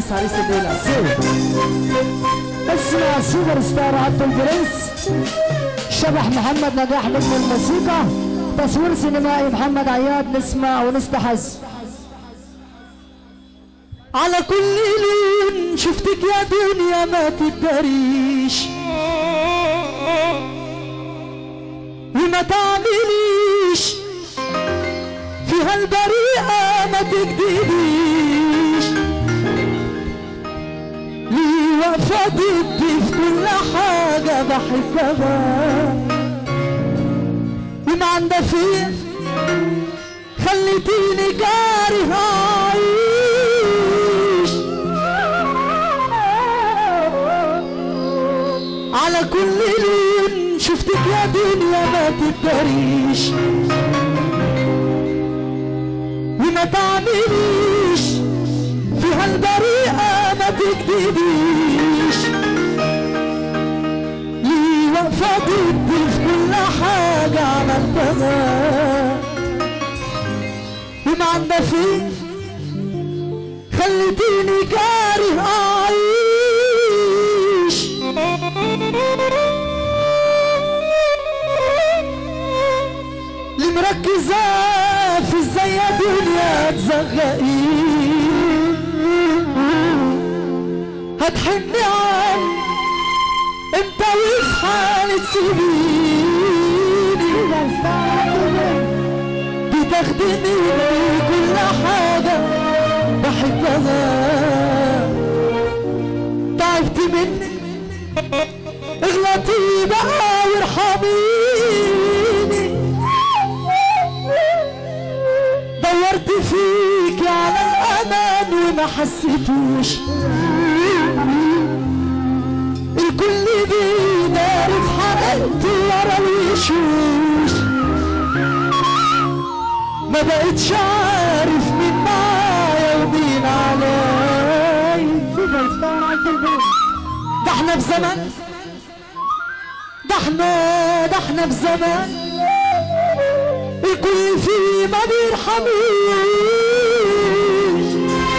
عريس الليله. اسمع سوبر ستار عبد البرنس، شبح محمد نجاح نجم الموسيقى، تصوير سينمائي محمد عياد. نسمع ونستحز. على كل لون شفتك يا دنيا ما تقدريش وما تعمليش في هالبريئة ما تكدبيش، ليه واقفة ضدي في كل حاجة بحبها وما عندها فيه خليتيني كاره أعيش. على كل لون شفتك يا دنيا ما تقدريش وما تعمليش في هالبريئة ما تكدبيش، ليه واقفة ضدي في كل حاجة عملتها وما عندها فيه خليتيني كاره أعيش. اللي مركزة في ازاي يا دنيا تزغقين هتحني عني امتى وفي حالة تسيبيني بتاخدني كل حاجة بحبها. تعبت مني اغلطي بقى وارحميني، دورت فيكي على الأمان وما حسيتوش، الكل بيدار في حقيقتي ورا الوشوش، ما بقتش عارف مين معايا ومين عليا. ده احنا في زمان ده احنا في زمان الكل فيه ما بيرحموش.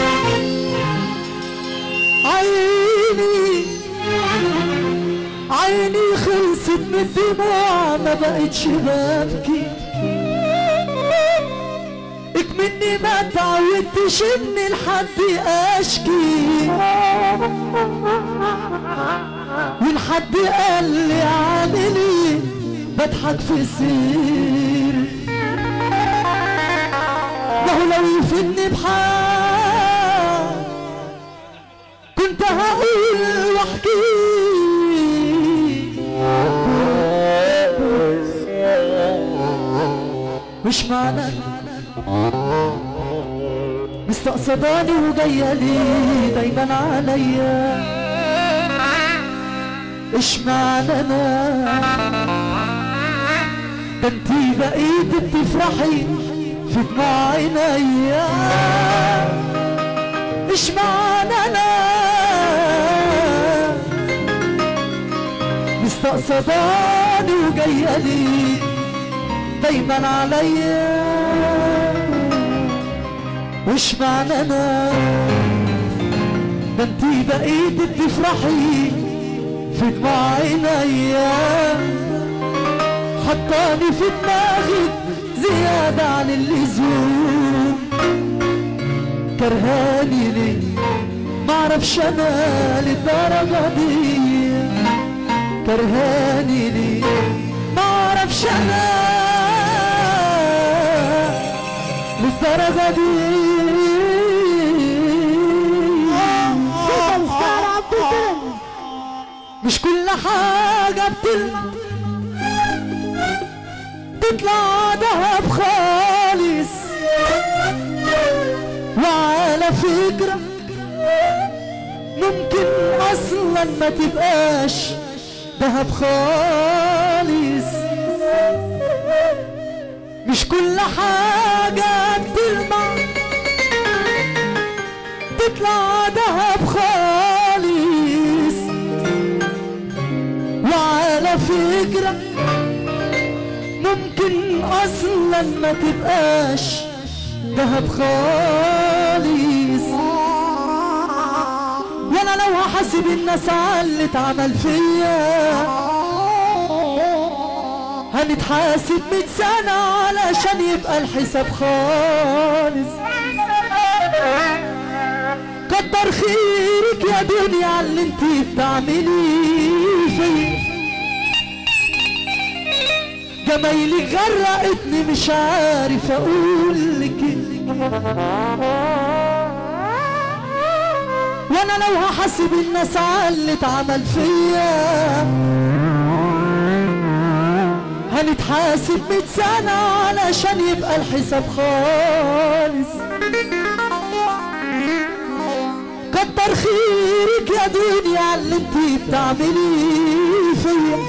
عيني خلصت من الدموع ما بقتش ببكي، اكمني ما تعودتش اني لحد اشكي، والحد قال لي عاملي بضحك في سر، ما هو لو يفيدني بحال كنت هقول واحكي. مش معنى مستقصداني وجايه لي دايما عليا، ايش معنى انا ده انتي بقيتي بتفرحي في دموع عينيا، ايش معنى انا مستقصداني وجايه لي دايما عليا، وش معنى انا ده انتي بقيتي بتفرحي في دموع عينيا، حطاني في دماغك زيادة عن اللزوم، كرهاني ليه معرفش انا للدرجة دي، كرهاني ليه معرفش انا للدرجة دي. مش كل حاجة بتلمع تطلع دهب خالص، وعلى فكرة ممكن اصلا ما تبقاش دهب خالص، مش كل حاجة بتلمع تطلع دهب خالص، وعلى فكرة ممكن اصلا ما تبقاش دهب خالص. وانا لو هحاسب الناس على اللي اتعمل فيا هنتحاسب 100 سنة علشان يبقى الحساب خالص. كتر خيرك يا دنيا على اللي انتي بتعملي فيا، جمايلك غرقتني مش عارف اقولك ايه. وانا لو هحاسب الناس على اللي اتعمل فيا هنتحاسب 100 سنة علشان يبقى الحساب خالص. كتر خيرك يا دنيا على اللي انتي بتعملي فيا،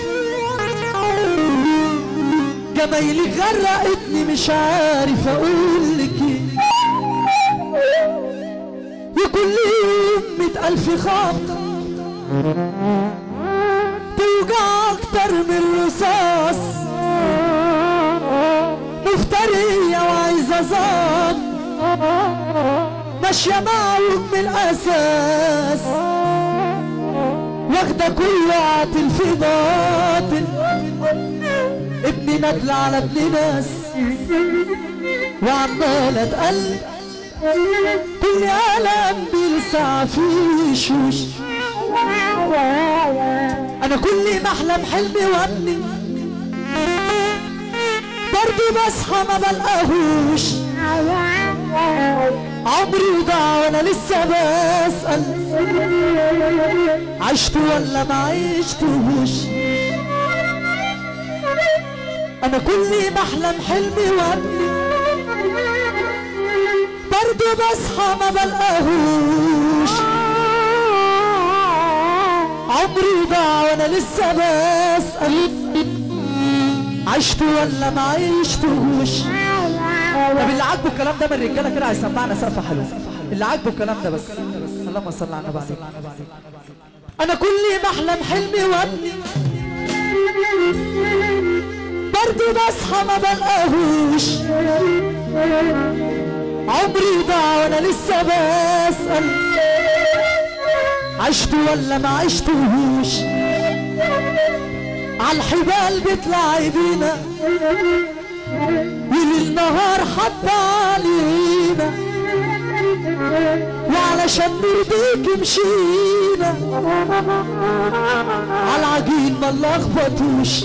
جمايلك غرقتني مش عارف اقولك ايه. وكل يوم 100,000 خبطة توجع اكتر من الرصاص، مفترية وعايزة ظن ماشية معوج من الأساس، واخدة كل عاطل في باطل، ابني ندل على ابن ناس وعمالة تقلب كل ألم بيلسع في شوش. أنا كل ما أحلم حلمي وابني برضه بصحى ما بلقاهوش، عمري ضاع وانا لسه بسأل عشت ولا ما عشتهوش. انا كل ما احلم حلمي وابني برضه بصحى ما بلقاهوش، عمري ضاع وانا لسه بسأل عشت ولا ما عشتهوش. طب اللي عاجبه الكلام ده من الرجاله كده هيسمعنا سقفه حلوه، اللي عاجبه الكلام ده بس. اللهم صل على النبي عليه. انا كل ما احلم حلمي وابني برضه بصحى ما بلقاهوش، عمري ضاع وانا لسه بسأل عشت ولا ما عشتهوش. عالحبال بتلعب بينا وليل نهار حتى علينا، وعلشان نرضيك مشينا عالعجين ما نلخبطوش.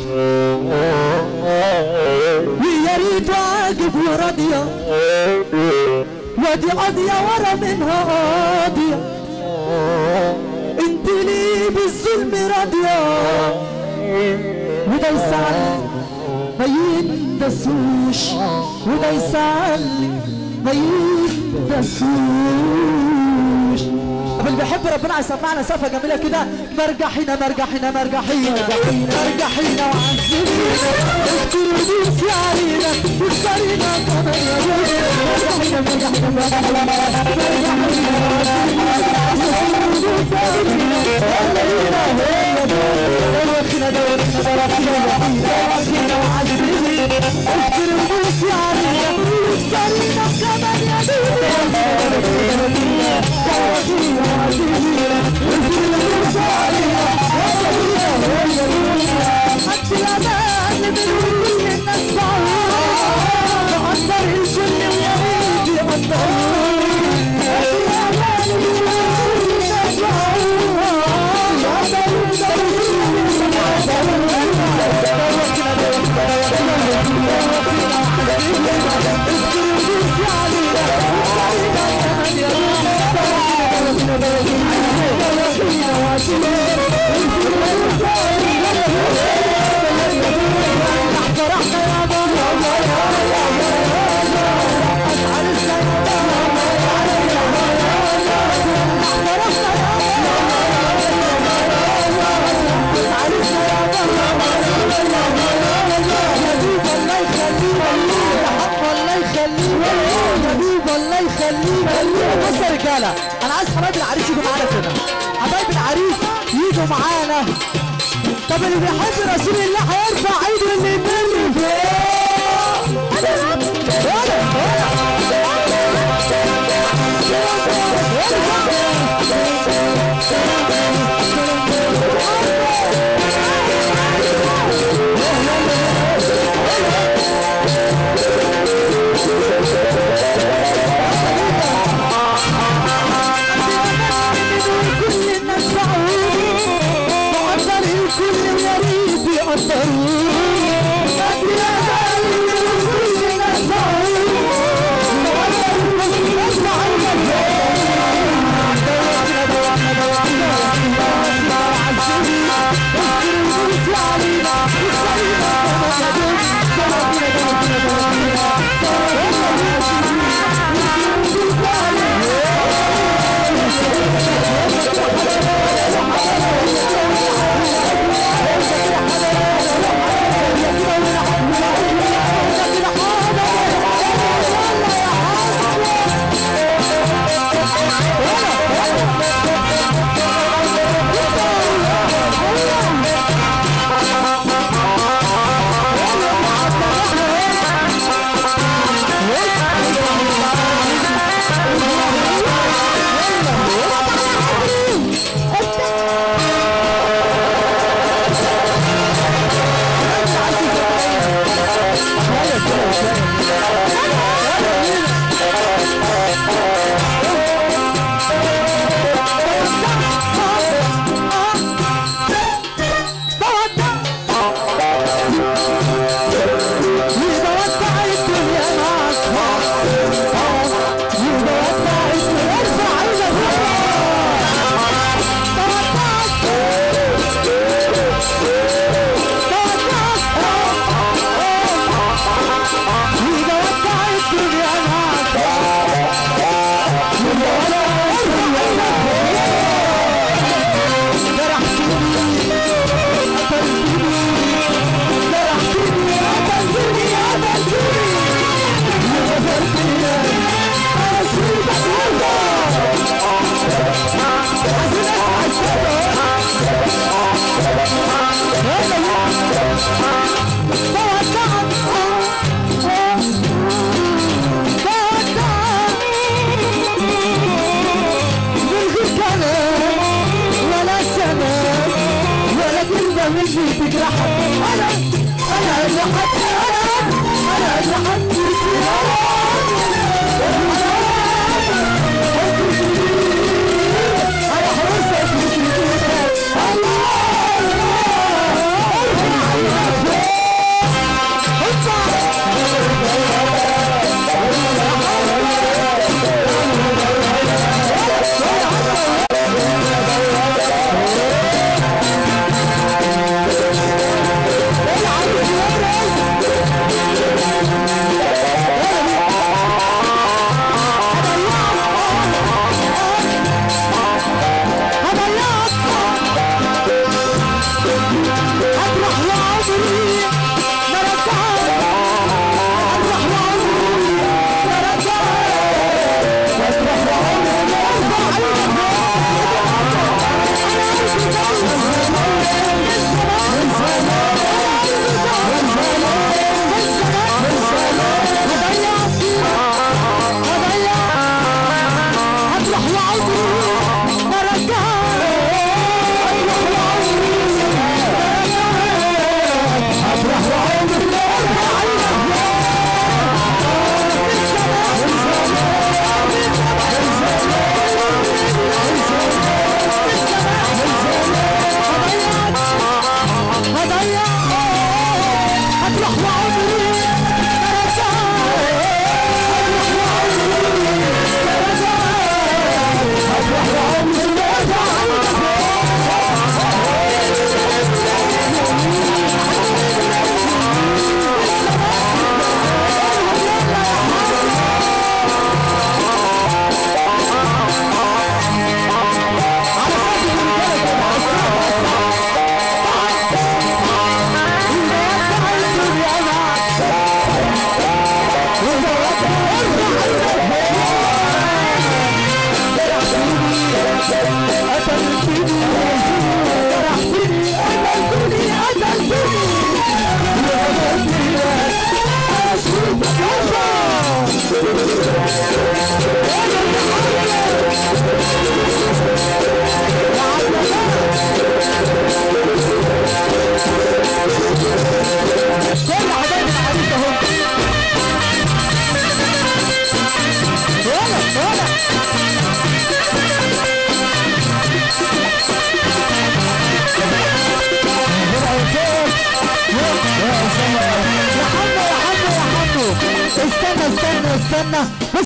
ويا ريت عاجب وراضيه وادي قاضيه ورا منها قاضيه، انت ليه بالظلم راضيه وده يسأل ما يندسوش، وده يسأل ما يندسوش. طب اللي بيحب ربنا هيسمعنا سقفه جميله كده. مرجحينا مرجحينا مرجحينا مرجحينا وعذبينا اختر ودوسي علينا واختارينا كمان يا دوسي. مرجحينا مرجحينا مرجحينا دوخنا دوخنا دوخنا وعذبينا اختر ودوسي علينا واختارينا كمان يا دوسي. حتى الأمان من كل الناس بعوض تقدر الكل ويا ريت يقدروه. الأمان من كل الناس انا عايز حبايب العريس يجوا معانا كده، حبايب العريس يجوا معانا. طب اللي بيحب رسول الله هيرفع ايده اللي يمر فوق. استنى